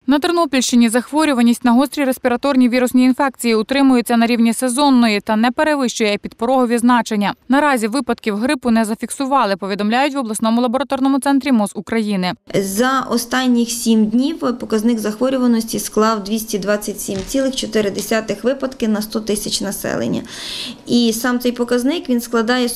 На Тернопільщині захворюваність на гострі респіраторні вірусні інфекції утримується на рівні сезонної та не перевищує підпорогові значення. Наразі випадків грипу не зафіксували, повідомляють в обласному лабораторному центрі МОЗ України. За останніх 7 днів показник захворюваності склав 227,4 випадки на 100 тисяч населення. І сам цей показник він складає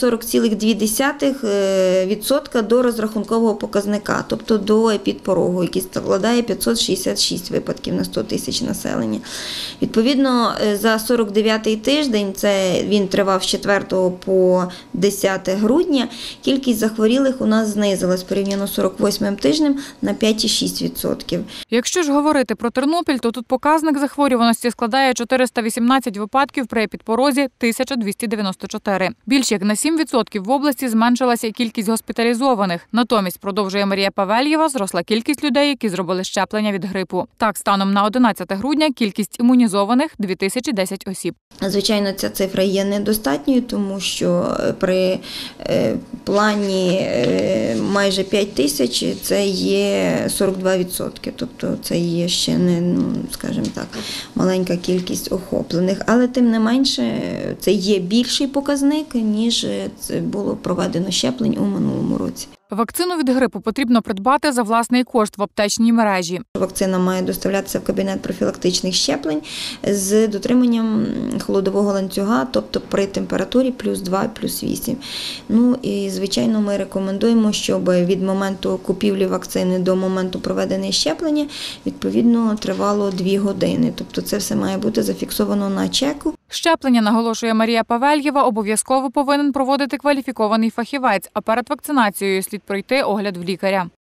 40,2% до розрахункового показника, тобто до епідпорогу, який складає 566 випадків на 100 тисяч населення. Відповідно, за 49-й тиждень, це він тривав з 4 по 10 грудня, кількість захворілих у нас знизилась порівняно з 48-м тижнем на 5,6%. Якщо ж говорити про Тернопіль, то тут показник захворюваності складає 418 випадків при епідпорозі 1294. Більш як на 7% в області зменшилася і кількість госпіталізованих. Натомість, продовжує Марія Павельєва, зросла кількість людей, які зробили щеплення від грипу. Так, станом на 11 грудня кількість імунізованих – 2010 осіб. Звичайно, ця цифра є недостатньою, тому що при плані майже 5 тисяч це є 42%. Тобто це є ще не, скажімо так, маленька кількість охоплених. Але тим не менше це є більший показник, ніж це було проведено щеплень у минулому році. Вакцину від грипу потрібно придбати за власний кошт в аптечній мережі. Вакцина має доставлятися в кабінет профілактичних щеплень з дотриманням холодового ланцюга, тобто при температурі плюс 2, плюс 8. І, звичайно, ми рекомендуємо, щоб від моменту купівлі вакцини до моменту проведення щеплення, відповідно, тривало 2 години. Тобто це все має бути зафіксовано на чеку. Щеплення, наголошує Марія Павельєва, обов'язково повинен проводити кваліфікований фахівець, а перед вакцинацією слід пройти огляд в лікаря.